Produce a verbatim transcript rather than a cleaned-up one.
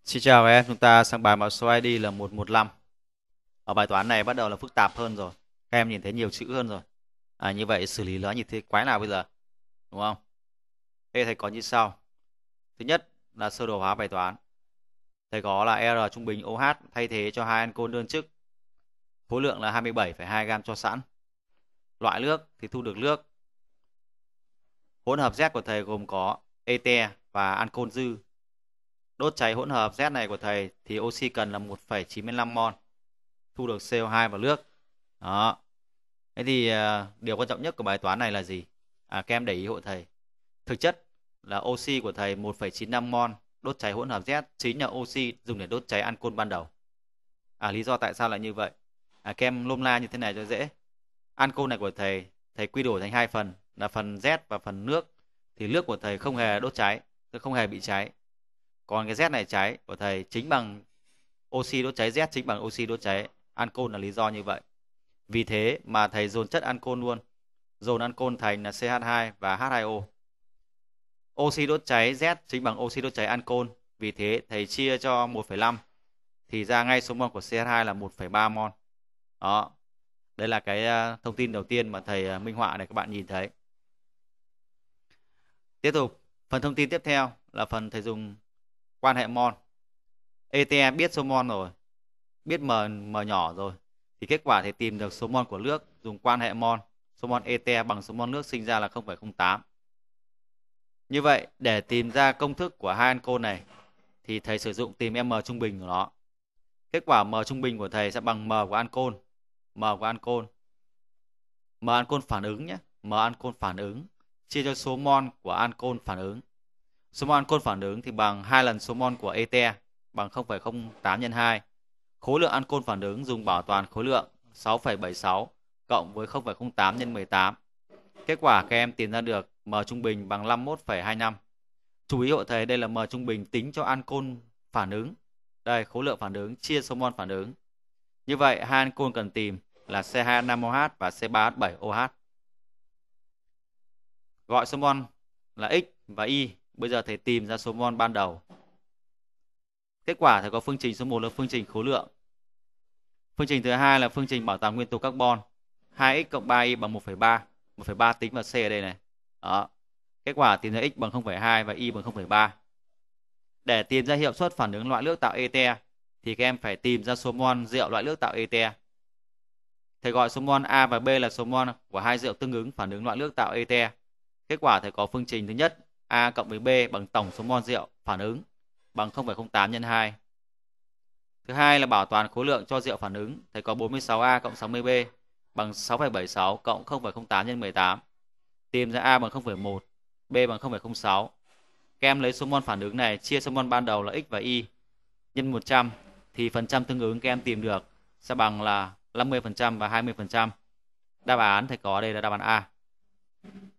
Xin chào các em, chúng ta sang bài mã số i đê là một một năm. Ở bài toán này bắt đầu là phức tạp hơn rồi. Các em nhìn thấy nhiều chữ hơn rồi. À, như vậy xử lý nó như thế quái nào bây giờ? Đúng không? Thế thầy có như sau. Thứ nhất là sơ đồ hóa bài toán. Thầy có là R trung bình OH thay thế cho hai ancol đơn chức. Khối lượng là hai mươi bảy phẩy hai gam cho sẵn. Loại nước thì thu được nước. Hỗn hợp Z của thầy gồm có ete và ancol dư. Đốt cháy hỗn hợp Z này của thầy thì oxy cần là một phẩy chín mươi lăm mol, thu được xê o hai và nước. Đó. Thế thì à, điều quan trọng nhất của bài toán này là gì? À, các em để ý hộ thầy. Thực chất là oxy của thầy một phẩy chín mươi lăm mol đốt cháy hỗn hợp Z chính là oxy dùng để đốt cháy ancol ban đầu. À, lý do tại sao lại như vậy? À, các em lôm la như thế này cho dễ. Ancol này của thầy, thầy quy đổi thành hai phần là phần Z và phần nước. Thì nước của thầy không hề đốt cháy, không hề bị cháy. Còn cái Z này cháy của thầy chính bằng oxy đốt cháy Z chính bằng oxy đốt cháy ancol là lý do như vậy. Vì thế mà thầy dồn chất ancol luôn. Dồn ancol thành là xê hát hai và hát hai o. Oxy đốt cháy Z chính bằng oxy đốt cháy ancol. Vì thế thầy chia cho một phẩy năm thì ra ngay số mol của xê hát hai là một phẩy ba mol. Đó. Đây là cái thông tin đầu tiên mà thầy minh họa này các bạn nhìn thấy. Tiếp tục, phần thông tin tiếp theo là phần thầy dùng quan hệ mol. ete biết số mol rồi, biết m m nhỏ rồi, thì kết quả thì tìm được số mol của nước dùng quan hệ mol. Số mol ete bằng số mol nước sinh ra là không phẩy không tám. Như vậy để tìm ra công thức của hai ancol này thì thầy sử dụng tìm m trung bình của nó. Kết quả m trung bình của thầy sẽ bằng m của ancol. M của ancol. M ancol phản ứng nhé. M ancol phản ứng chia cho số mol của ancol phản ứng. Số mol ancol phản ứng thì bằng hai lần số mol của ete bằng không phẩy không tám nhân hai. Khối lượng ancol phản ứng dùng bảo toàn khối lượng sáu phẩy bảy sáu cộng với không phẩy không tám nhân mười tám. Kết quả các em tìm ra được m trung bình bằng năm mươi mốt phẩy hai mươi lăm. Chú ý hộ thầy đây là m trung bình tính cho ancol phản ứng. Đây, khối lượng phản ứng chia số mol phản ứng. Như vậy hai ancol cần tìm là C hai H năm O H và C ba H bảy O H. Gọi số mol là X và Y. Bây giờ thầy tìm ra số mol ban đầu. Kết quả thầy có phương trình số một là phương trình khối lượng. Phương trình thứ hai là phương trình bảo toàn nguyên tố carbon. hai x cộng ba y bằng một phẩy ba. một phẩy ba tính vào C ở đây này. Đó. Kết quả tìm ra x bằng không phẩy hai và y bằng không phẩy ba. Để tìm ra hiệu suất phản ứng loại nước tạo ete thì các em phải tìm ra số mol rượu loại nước tạo ete. Thầy gọi số mol A và B là số mol của hai rượu tương ứng phản ứng loại nước tạo ete. Kết quả thầy có phương trình thứ nhất A cộng với B bằng tổng số mol rượu phản ứng bằng không phẩy không tám nhân hai. Thứ hai là bảo toàn khối lượng cho rượu phản ứng. Thầy có bốn mươi sáu A cộng sáu mươi B bằng sáu phẩy bảy sáu cộng không phẩy không tám nhân mười tám. Tìm ra A bằng không phẩy một, B bằng không phẩy không sáu. Các em lấy số mol phản ứng này chia số mol ban đầu là x và y nhân một trăm thì phần trăm tương ứng các em tìm được sẽ bằng là năm mươi phần trăm và hai mươi phần trăm. Đáp án thầy có đây là đáp án A.